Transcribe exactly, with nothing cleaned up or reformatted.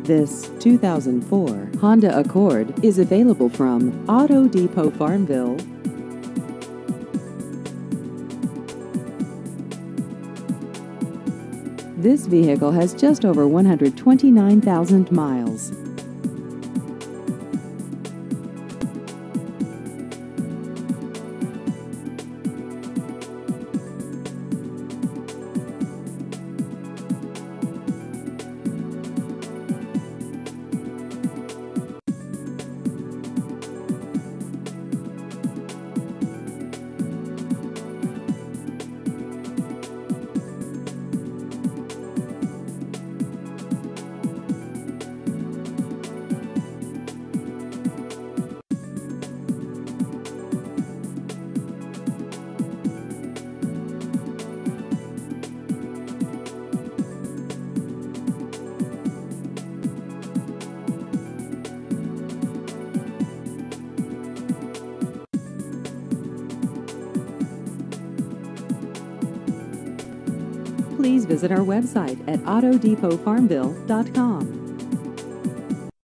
This two thousand four Honda Accord is available from Auto Depot Farmville. This vehicle has just over one hundred twenty-nine thousand miles. Please visit our website at auto depot farmville dot com.